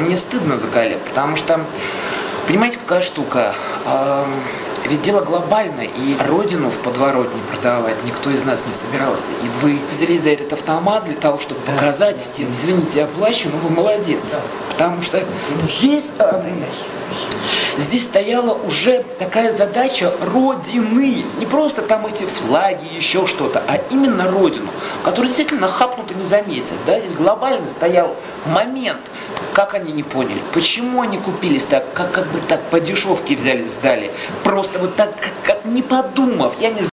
мне стыдно за коллег, потому что, понимаете, какая штука? Ведь дело глобальное, и родину в подворотне продавать никто из нас не собирался. И вы взялись за этот автомат для того, чтобы показать всем: извините, я плачу, но вы молодец. Потому что здесь стояла уже такая задача Родины. Не просто там эти флаги, еще что-то, а именно Родину, которую действительно хапнут и не заметят. Да? Здесь глобально стоял момент. Как они не поняли? Почему они купились так? Как бы так по дешевке взяли, сдали? Просто вот так, как не подумав. Я не знаю.